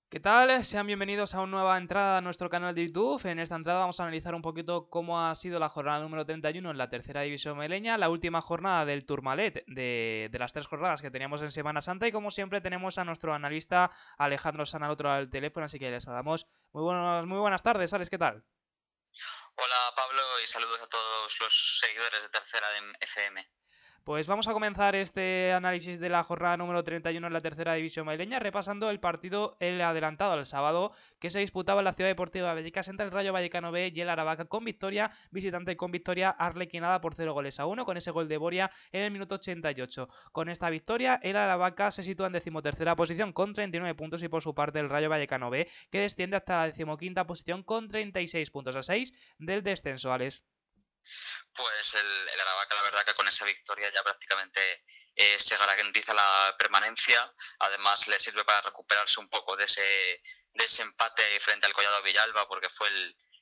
¿Qué tal? Sean bienvenidos a una nueva entrada a nuestro canal de YouTube. En esta entrada vamos a analizar un poquito cómo ha sido la jornada número 31 en la tercera división meleña, la última jornada del Tourmalet de las tres jornadas que teníamos en Semana Santa y como siempre tenemos a nuestro analista Alejandro San al otro lado del teléfono, así que les damos muy buenas tardes, Alex, ¿qué tal? Hola Pablo y saludos a todos los seguidores de Tercera de FM. Pues vamos a comenzar este análisis de la jornada número 31 en la tercera división madrileña, repasando el partido el adelantado al sábado que se disputaba en la Ciudad Deportiva de Vallecas entre el Rayo Vallecano B y el Aravaca con victoria, visitante con victoria arlequinada por 0 goles a 1 con ese gol de Boria en el minuto 88. Con esta victoria el Aravaca se sitúa en decimotercera posición con 39 puntos y por su parte el Rayo Vallecano B que desciende hasta la decimoquinta posición con 36 puntos a 6 del descenso, Alex. Pues el Aravaca, la verdad que con esa victoria ya prácticamente se garantiza la permanencia. Además le sirve para recuperarse un poco de ese empate frente al Collado Villalba, porque fue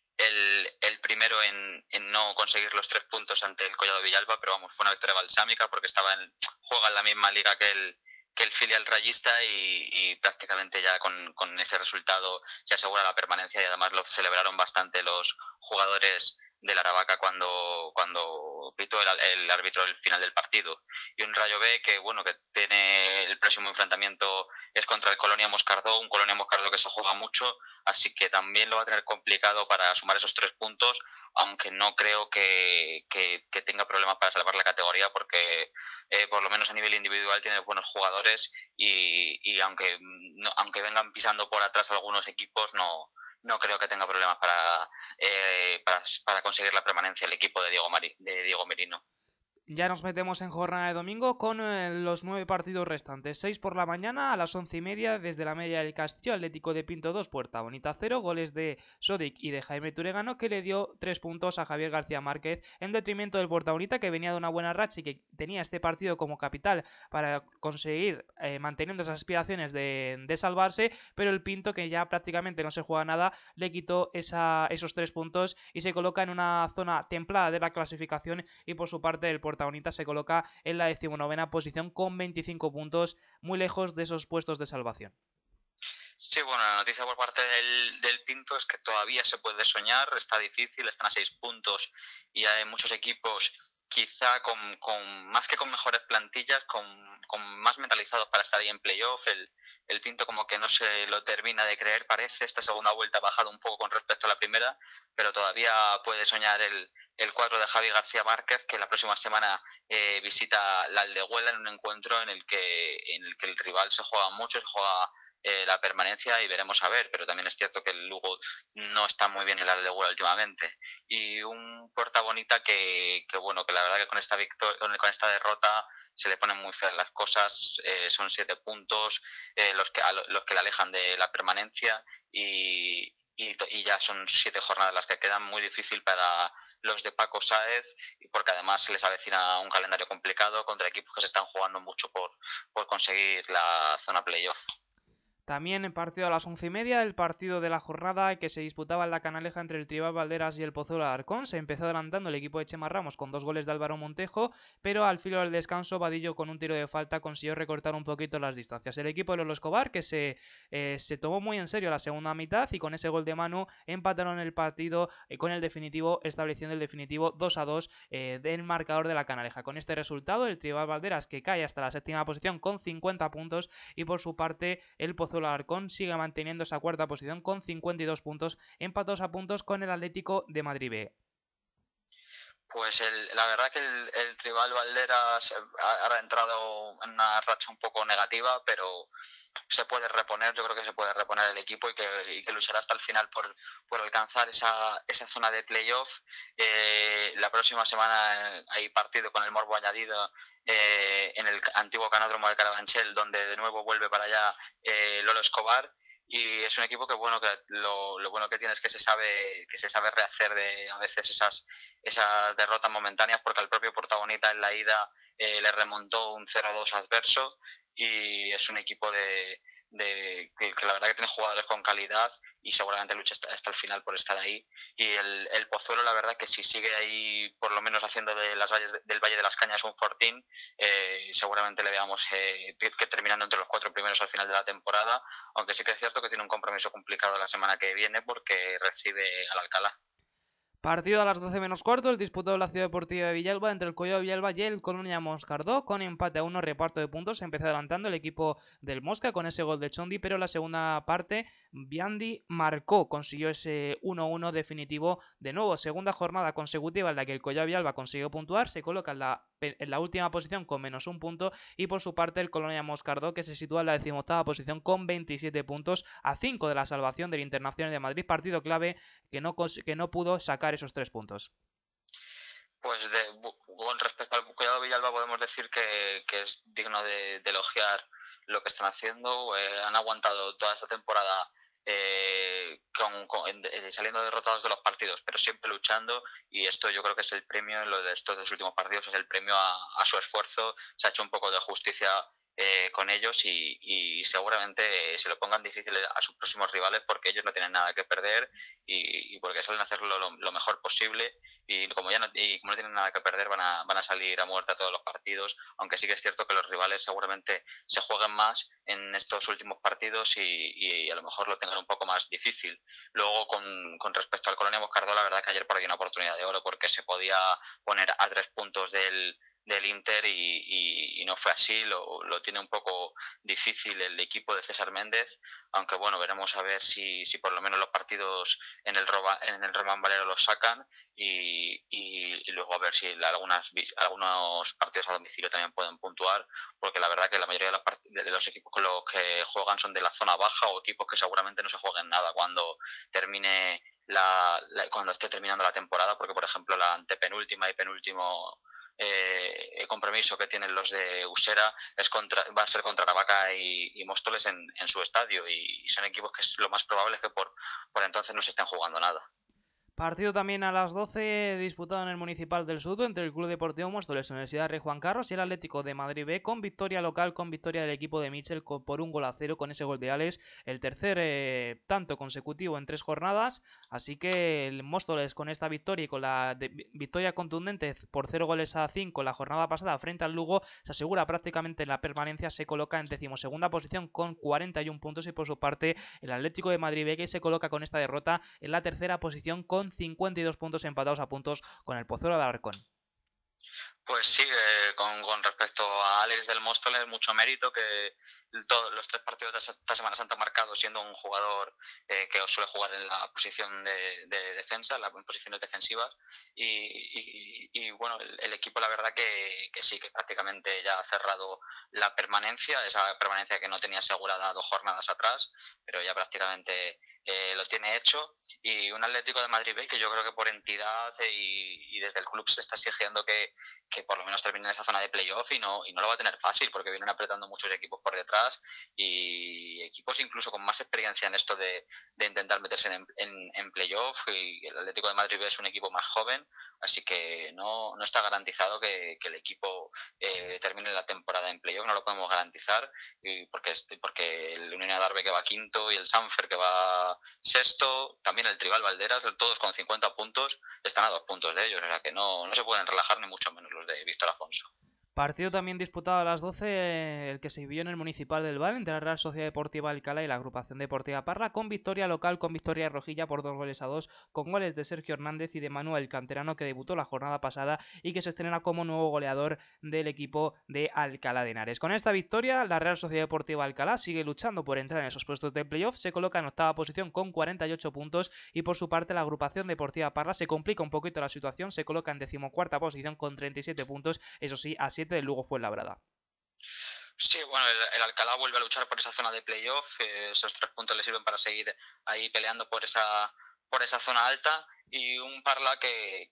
el primero en no conseguir los 3 puntos ante el Collado Villalba, pero vamos, fue una victoria balsámica porque juega en la misma liga que el filial rayista y prácticamente ya con ese resultado se asegura la permanencia y además lo celebraron bastante los jugadores del Aravaca cuando pitó el árbitro el final del partido. Y un Rayo B que, bueno, que tiene el próximo enfrentamiento es contra el Colonia Moscardó, un Colonia Moscardó que se juega mucho, así que también lo va a tener complicado para sumar esos 3 puntos, aunque no creo que tenga problemas para salvar la categoría porque por lo menos a nivel individual tiene buenos jugadores y aunque vengan pisando por atrás algunos equipos, no creo que tenga problemas para conseguir la permanencia el equipo de Diego Merino. Ya nos metemos en jornada de domingo con los 9 partidos restantes. 6 por la mañana a las 11:30 desde la media del Castillo, Atlético de Pinto 2, Puerta Bonita 0, goles de Sodic y de Jaime Turegano que le dio 3 puntos a Javier García Márquez en detrimento del Puerta Bonita que venía de una buena racha y que tenía este partido como capital para conseguir manteniendo esas aspiraciones de salvarse, pero el Pinto que ya prácticamente no se juega nada le quitó esos 3 puntos y se coloca en una zona templada de la clasificación y por su parte el protagonista se coloca en la decimonovena posición con 25 puntos, muy lejos de esos puestos de salvación. Sí, bueno, la noticia por parte del Pinto es que todavía se puede soñar, está difícil, están a 6 puntos y hay muchos equipos quizá más que con mejores plantillas, con más mentalizados para estar ahí en playoff. El Pinto como que no se lo termina de creer, parece. Esta segunda vuelta ha bajado un poco con respecto a la primera, pero todavía puede soñar el cuadro de Javi García Márquez, que la próxima semana visita la Aldehuela en un encuentro en el que el rival se juega mucho, se juega la permanencia y veremos a ver, pero también es cierto que el Lugo no está muy bien en la Aldehuela últimamente. Y un Puerta Bonita que bueno, que la verdad que con esta derrota se le ponen muy feas las cosas, son 7 puntos los que le alejan de la permanencia y ya son 7 jornadas las que quedan, muy difícil para los de Paco Sáez, porque además se les avecina un calendario complicado contra equipos que se están jugando mucho por conseguir la zona playoff. También en partido a las 11:30, el partido de la jornada que se disputaba en la Canaleja entre el Tribal Valderas y el Pozuelo de Alarcón. Se empezó adelantando el equipo de Chema Ramos con 2 goles de Álvaro Montejo, pero al filo del descanso Vadillo con un tiro de falta consiguió recortar un poquito las distancias. El equipo de Lolo Escobar que se tomó muy en serio la segunda mitad y con ese gol de Manu empataron el partido con el definitivo, estableciendo el definitivo 2-2 del marcador de la Canaleja. Con este resultado el Tribal Valderas que cae hasta la séptima posición con 50 puntos y por su parte el Pozuelo Alarcón sigue manteniendo esa cuarta posición con 52 puntos, empatados a puntos con el Atlético de Madrid B. Pues la verdad que el Tribal Valderas ha entrado en una racha un poco negativa, pero se puede reponer, yo creo que se puede reponer el equipo y que luchará hasta el final por alcanzar esa zona de playoff. La próxima semana hay partido con el Morbo añadido en el antiguo canódromo de Carabanchel, donde de nuevo vuelve para allá Lolo Escobar. Y es un equipo que bueno que lo bueno que tiene es que se sabe rehacer de a veces esas derrotas momentáneas, porque al propio protagonista en la ida le remontó un 0-2 adverso y es un equipo que la verdad que tiene jugadores con calidad y seguramente lucha hasta el final por estar ahí. Y el Pozuelo, la verdad que si sigue ahí por lo menos haciendo del Valle de las Cañas un fortín, seguramente le veamos que terminando entre los 4 primeros al final de la temporada, aunque sí que es cierto que tiene un compromiso complicado la semana que viene porque recibe al Alcalá. Partido a las 12 menos cuarto, el disputado en la Ciudad Deportiva de Villalba entre el Collado Villalba y el Colonia Moscardó, con empate a 1, reparto de puntos. Se empezó adelantando el equipo del Mosca con ese gol de Chondi, pero en la segunda parte Biandi marcó, consiguió ese 1-1 definitivo de nuevo. Segunda jornada consecutiva en la que el Collado Villalba consiguió puntuar, se coloca en la última posición con menos un punto, y por su parte el Colonia Moscardó, que se sitúa en la 18ª posición con 27 puntos, a 5 de la salvación del Internacional de Madrid. Partido clave que no pudo sacar esos 3 puntos. Pues con respecto al Collado Villalba podemos decir que es digno de elogiar lo que están haciendo. Han aguantado toda esta temporada saliendo derrotados de los partidos, pero siempre luchando, y esto yo creo que es el premio en lo de estos 2 últimos partidos, es el premio a su esfuerzo. Se ha hecho un poco de justicia con ellos y seguramente se lo pongan difícil a sus próximos rivales porque ellos no tienen nada que perder y porque suelen hacerlo lo mejor posible, y como no tienen nada que perder van a salir a muerte a todos los partidos, aunque sí que es cierto que los rivales seguramente se jueguen más en estos últimos partidos y a lo mejor lo tengan un poco más difícil. Luego con respecto al Colonia Moscardó, la verdad que ayer perdió una oportunidad de oro porque se podía poner a 3 puntos del Inter y no fue así. Lo tiene un poco difícil el equipo de César Méndez, aunque bueno, veremos a ver si por lo menos los partidos en el Román Valero los sacan y luego a ver si algunos partidos a domicilio también pueden puntuar, porque la verdad que la mayoría de los equipos con los que juegan son de la zona baja o equipos que seguramente no se jueguen nada cuando termine cuando esté terminando la temporada, porque por ejemplo la antepenúltima y penúltimo compromiso que tienen los de Usera va a ser contra Aravaca y Móstoles en su estadio, y son equipos que es lo más probable es que por entonces no se estén jugando nada. Partido también a las 12 disputado en el Municipal del Sud entre el Club Deportivo Móstoles, Universidad Rey Juan Carlos y el Atlético de Madrid B, con victoria local, con victoria del equipo de Michel por 1-0 con ese gol de Alex, el tercer tanto consecutivo en 3 jornadas. Así que el Móstoles, con esta victoria y con la victoria contundente por 0-5 la jornada pasada frente al Lugo, se asegura prácticamente la permanencia. Se coloca en 12ª posición con 41 puntos, y por su parte el Atlético de Madrid B, que se coloca con esta derrota en la 3ª posición con 52 puntos, empatados a puntos con el Pozuelo de Alarcón. Pues sí, con respecto a Alex del Móstoles, mucho mérito, que todos los 3 partidos de esta Semana Santa marcado siendo un jugador que suele jugar en la posición de defensa, en posiciones defensivas, y bueno, el equipo la verdad que sí, que prácticamente ya ha cerrado la permanencia, esa permanencia que no tenía asegurada 2 jornadas atrás, pero ya prácticamente lo tiene hecho, y un Atlético de Madrid B que yo creo que por entidad y desde el club se está exigiendo que por lo menos termine en esa zona de playoff, y no lo va a tener fácil porque vienen apretando muchos equipos por detrás, y equipos incluso con más experiencia en esto de intentar meterse en playoff, y el Atlético de Madrid es un equipo más joven, así que no está garantizado que el equipo termine la temporada en playoff, no lo podemos garantizar, porque el Unión Adarve, que va quinto, y el Sanfer, que va sexto, también el Tribal Valderas, todos con 50 puntos, están a 2 puntos de ellos, o sea que no se pueden relajar ni mucho menos los de Víctor Afonso. Partido también disputado a las 12, el que se vivió en el Municipal del Val entre la Real Sociedad Deportiva Alcalá y la Agrupación Deportiva Parla, con victoria local, con victoria de Rojilla por 2-2, con goles de Sergio Hernández y de Manuel Canterano, que debutó la jornada pasada y que se estrena como nuevo goleador del equipo de Alcalá de Henares. Con esta victoria, la Real Sociedad Deportiva Alcalá sigue luchando por entrar en esos puestos de playoff, se coloca en 8ª posición con 48 puntos, y por su parte la Agrupación Deportiva Parla se complica un poquito la situación, se coloca en 14ª posición con 37 puntos, eso sí, a 7 del Lugo Fuenlabrada. Sí, bueno, el Alcalá vuelve a luchar por esa zona de playoff, esos 3 puntos le sirven para seguir ahí peleando por esa zona alta, y un Parla que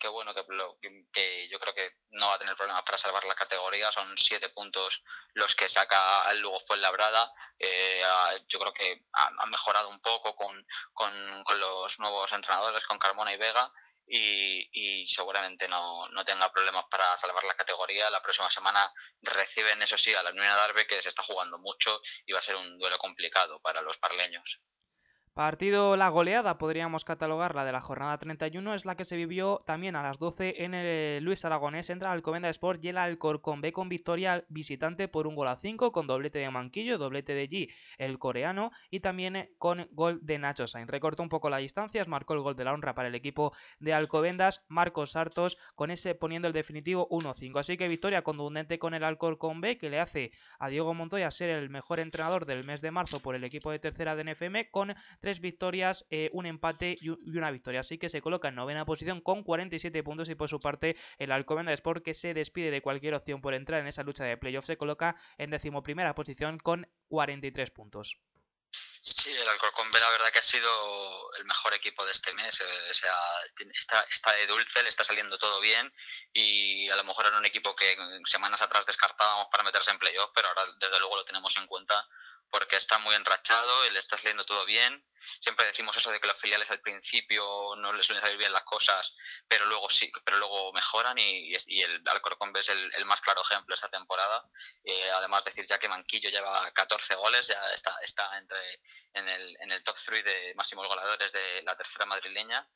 yo creo que no va a tener problemas para salvar la categoría. Son 7 puntos los que saca al Lugo Fuenlabrada. Yo creo que ha mejorado un poco con los nuevos entrenadores, con Carmona y Vega, y seguramente no tenga problemas para salvar la categoría. La próxima semana reciben, eso sí, a la Unión Adarve, que se está jugando mucho y va a ser un duelo complicado para los parleños. Partido la goleada, podríamos catalogarla, de la jornada 31, es la que se vivió también a las 12 en el Luis Aragonés entre Alcobendas Sport y el Alcorcón B, con victoria visitante por 1-5, con doblete de Manquillo, doblete de G, el coreano, y también con gol de Nacho Sainz. Recortó un poco las distancias, marcó el gol de la honra para el equipo de Alcobendas, Marcos Sartos, con ese poniendo el definitivo 1-5. Así que victoria contundente con el Alcorcón B, que le hace a Diego Montoya ser el mejor entrenador del mes de marzo por el equipo de tercera de NFM, con 3 victorias, un empate y una victoria. Así que se coloca en novena posición con 47 puntos, y por su parte el Alcobendas Sport, que se despide de cualquier opción por entrar en esa lucha de playoff, se coloca en decimoprimera posición con 43 puntos. Sí, el Alcorcón B la verdad que ha sido el mejor equipo de este mes. O sea, está de dulce, le está saliendo todo bien, y a lo mejor era un equipo que semanas atrás descartábamos para meterse en playoff, pero ahora desde luego lo tenemos en cuenta porque está muy enrachado y le está saliendo todo bien. Siempre decimos eso de que los filiales al principio no les suelen salir bien las cosas, pero luego sí, pero luego mejoran, y el Alcorcón B es el más claro ejemplo esta temporada. Además, decir ya que Manquillo lleva 14 goles, ya está en el top 3 de máximos goleadores de la tercera madrileña.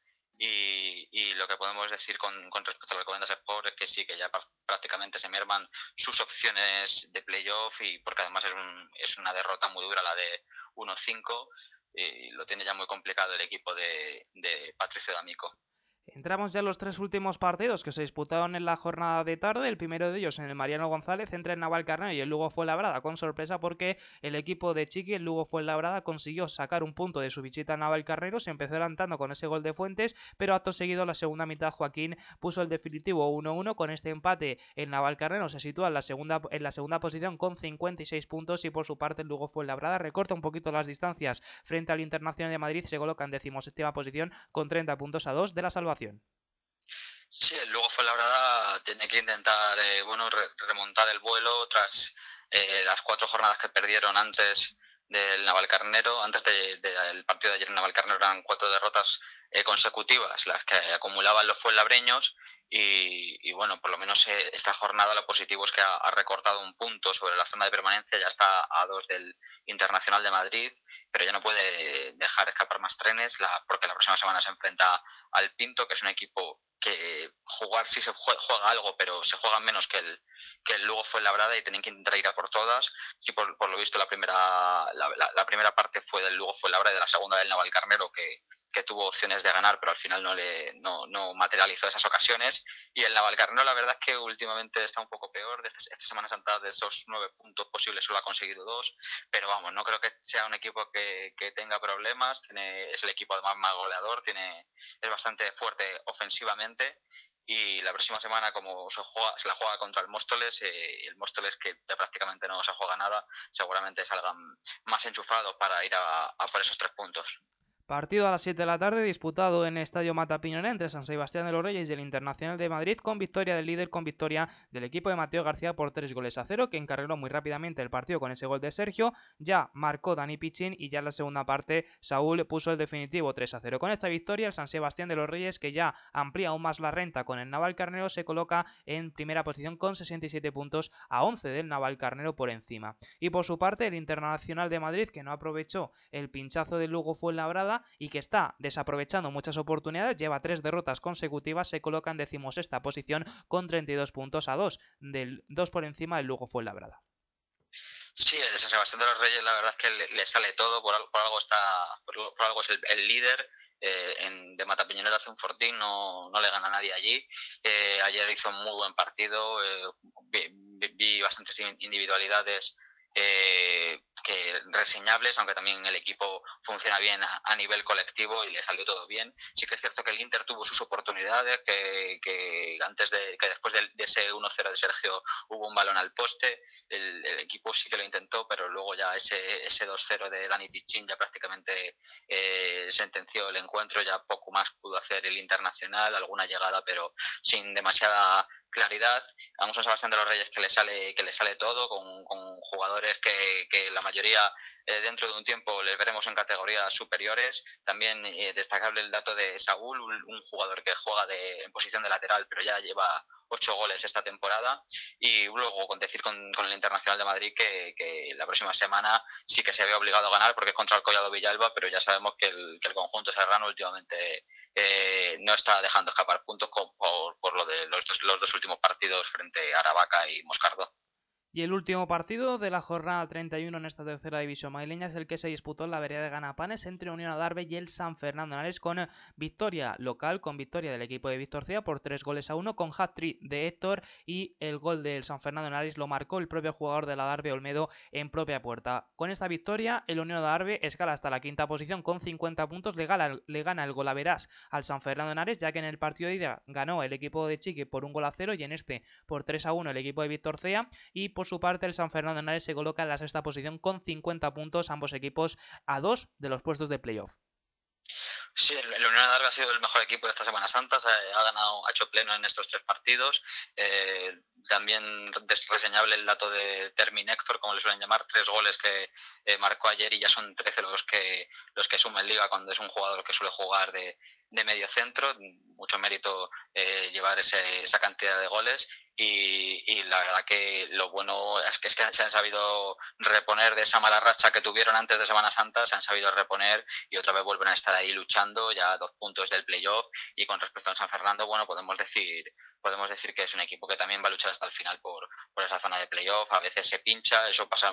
Y lo que podemos decir con respecto al Alcobendas Sport es que sí, que ya prácticamente se merman sus opciones de playoff, y porque además es una derrota muy dura la de 1-5, y lo tiene ya muy complicado el equipo de Patricio D'Amico. Entramos ya en los 3 últimos partidos que se disputaron en la jornada de tarde. El primero de ellos en el Mariano González entre el Navalcarnero y el Lugo Fuenlabrada, con sorpresa porque el equipo de Chiqui, el Lugo Fuenlabrada, consiguió sacar un punto de su visita a Navalcarnero. Se empezó adelantando con ese gol de Fuentes, pero acto seguido, la segunda mitad, Joaquín puso el definitivo 1-1. Con este empate, el Navalcarnero se sitúa en la segunda posición con 56 puntos, y por su parte el Lugo Fuenlabrada recorta un poquito las distancias frente al Internacional de Madrid, se coloca en 16ª posición con 30 puntos a 2 de la salvación. Sí, luego Fuenlabrada tiene que intentar remontar el vuelo tras las 4 jornadas que perdieron antes del Navalcarnero. Antes del partido de ayer en Navalcarnero eran 4 derrotas consecutivas las que acumulaban los fuenlabreños, y bueno, por lo menos esta jornada lo positivo es que ha recortado un punto sobre la zona de permanencia, ya está a 2 del Internacional de Madrid, pero ya no puede dejar escapar más trenes, porque la próxima semana se enfrenta al Pinto, que es un equipo que jugar sí se juega algo, pero se juega menos que el Lugo Fuenlabrada, y tienen que intentar ir a por todas. Sí, por lo visto la primera parte fue del Lugo Fuenlabrada, y de la segunda del Navalcarnero, que tuvo opciones de ganar, pero al final no materializó esas ocasiones. Y el Navalcarnero, la verdad es que últimamente está un poco peor. Esta Semana Santa, de esos 9 puntos posibles, solo ha conseguido 2, pero vamos, no creo que sea un equipo que tenga problemas. Es el equipo además más goleador, es bastante fuerte ofensivamente, y la próxima semana, como se la juega contra el Móstoles, y el Móstoles, que prácticamente no se juega nada, seguramente salgan más enchufados para ir a por esos 3 puntos. Partido a las 7 de la tarde, disputado en el Estadio Mata Piñonera entre San Sebastián de los Reyes y el Internacional de Madrid, con victoria del líder, con victoria del equipo de Mateo García por 3-0, que encarriló muy rápidamente el partido con ese gol de Sergio. Ya marcó Dani Pichín, y ya en la segunda parte Saúl puso el definitivo 3-0. Con esta victoria, el San Sebastián de los Reyes, que ya amplía aún más la renta con el Navalcarnero, se coloca en primera posición con 67 puntos, a 11 del Navalcarnero por encima. Y por su parte, el Internacional de Madrid, que no aprovechó el pinchazo del Lugo Fuenlabrada y que está desaprovechando muchas oportunidades, lleva 3 derrotas consecutivas, se coloca en 16ª posición con 32 puntos, a 2 por encima del Lugo Fuenlabrada. Sí, el San Sebastián de los Reyes, la verdad es que le sale todo, por algo es el líder. De Matapiñonera hace un fortín, no le gana a nadie allí. Ayer hizo un muy buen partido, vi bastantes individualidades que reseñables, aunque también el equipo funciona bien a nivel colectivo y le salió todo bien. Sí que es cierto que el Inter tuvo sus oportunidades, que después de ese 1-0 de Sergio hubo un balón al poste, el equipo sí que lo intentó, pero luego ya ese 2-0 de Dani Pichín ya prácticamente sentenció el encuentro, ya poco más pudo hacer el Internacional, alguna llegada, pero sin demasiada claridad. A un San Sebastián de los Reyes que le sale todo, con jugadores jugadores que la mayoría dentro de un tiempo les veremos en categorías superiores. También destacable el dato de Saúl, un jugador que juega en posición de lateral, pero ya lleva 8 goles esta temporada. Y luego decir con el Internacional de Madrid que la próxima semana sí que se ve obligado a ganar porque es contra el Collado Villalba, pero ya sabemos que el conjunto serrano últimamente no está dejando escapar puntos por lo de los dos últimos partidos frente a Aravaca y Moscardo. Y el último partido de la jornada 31 en esta tercera división madrileña es el que se disputó en la vereda de Ganapanes entre Unión Adarve y el San Fernando Henares, con victoria local, con victoria del equipo de Víctor Cea por 3-1, con hat-trick de Héctor, y el gol del San Fernando Henares lo marcó el propio jugador del Adarve, Olmedo, en propia puerta. Con esta victoria, el Unión Adarve escala hasta la quinta posición con 50 puntos, le gana el golaverás al San Fernando Henares, ya que en el partido de ida ganó el equipo de Chiqui por 1-0 y en este por 3-1 el equipo de Víctor Cea, y por su parte el San Fernando Henares se coloca en la sexta posición con 50 puntos, ambos equipos a 2 de los puestos de playoff. Sí, el Unión Adarve ha sido el mejor equipo de esta Semana Santa, ha hecho pleno en estos 3 partidos. También reseñable el dato de Terminector, como le suelen llamar, 3 goles que marcó ayer y ya son 13 los que suma en Liga, cuando es un jugador que suele jugar de medio centro. Mucho mérito llevar esa cantidad de goles. Y la verdad que lo bueno es que se han sabido reponer de esa mala racha que tuvieron antes de Semana Santa, se han sabido reponer y otra vez vuelven a estar ahí luchando, ya a 2 puntos del playoff. Y con respecto al San Fernando, bueno, podemos decir que es un equipo que también va a luchar hasta el final por esa zona de playoff. A veces se pincha, eso pasa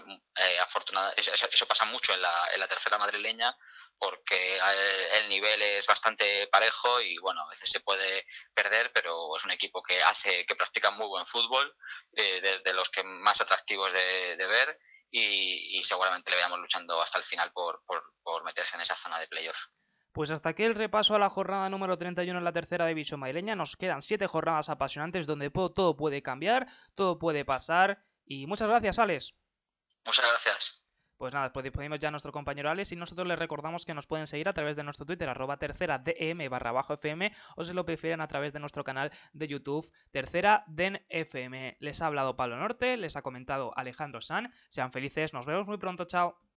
eso pasa mucho en la tercera madrileña, porque el nivel es bastante parejo y bueno, a veces se puede perder, pero es un equipo que practica muy buen fútbol, de los que más atractivos de ver, y seguramente le veamos luchando hasta el final por meterse en esa zona de playoff. Pues hasta aquí el repaso a la jornada número 31 en la tercera división madrileña. Nos quedan 7 jornadas apasionantes donde todo puede cambiar, todo puede pasar. Y muchas gracias, Alex. Muchas gracias. Pues nada, pues despedimos ya a nuestro compañero Alex y nosotros les recordamos que nos pueden seguir a través de nuestro Twitter, @terceradem_fm, o si lo prefieren a través de nuestro canal de YouTube, Tercera Den FM. Les ha hablado Pablo Norte, les ha comentado Alejandro San. Sean felices, nos vemos muy pronto, chao.